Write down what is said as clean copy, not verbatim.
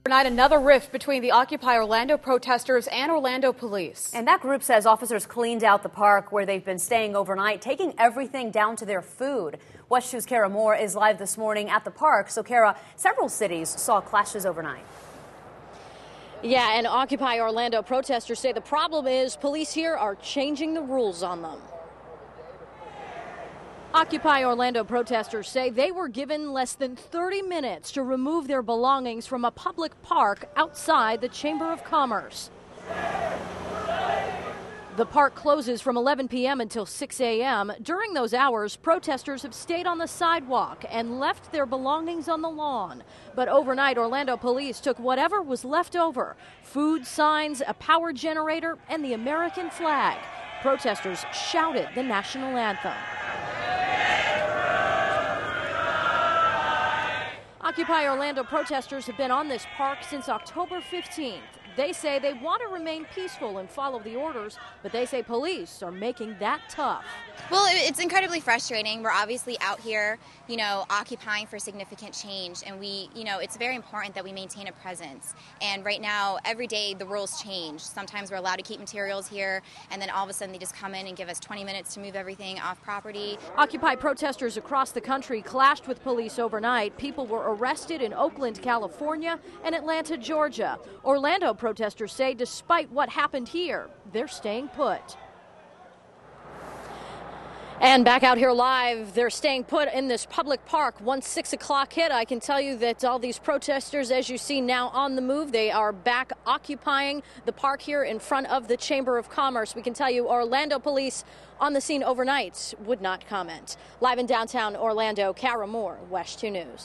Overnight, another rift between the Occupy Orlando protesters and Orlando police. And that group says officers cleaned out the park where they've been staying overnight, taking everything down to their food. WESH 2's Kara Moore is live this morning at the park. So, Kara, several cities saw clashes overnight. Yeah, and Occupy Orlando protesters say the problem is police here are changing the rules on them. Occupy Orlando protesters say they were given less than 30 minutes to remove their belongings from a public park outside the Chamber of Commerce. The park closes from 11 p.m. until 6 a.m. During those hours, protesters have stayed on the sidewalk and left their belongings on the lawn. But overnight, Orlando police took whatever was left over: food, signs, a power generator, and the American flag. Protesters shouted the national anthem. Occupy Orlando protesters have been on this park since October 15th. They say they want to remain peaceful and follow the orders, but they say police are making that tough. Well, it's incredibly frustrating. We're obviously out here, occupying for significant change, and it's very important that we maintain a presence. And right now, every day the rules change. Sometimes we're allowed to keep materials here, and then all of a sudden they just come in and give us 20 minutes to move everything off property. Occupy protesters across the country clashed with police overnight. People were arrested in Oakland, California, and Atlanta, Georgia. Orlando protesters say despite what happened here, they're staying put. And back out here live, they're staying put in this public park. Once 6 o'clock hit, I can tell you that all these protesters, as you see now on the move, they are back occupying the park here in front of the Chamber of Commerce. We can tell you Orlando police on the scene overnight would not comment. Live in downtown Orlando, Kara Moore, WESH 2 News.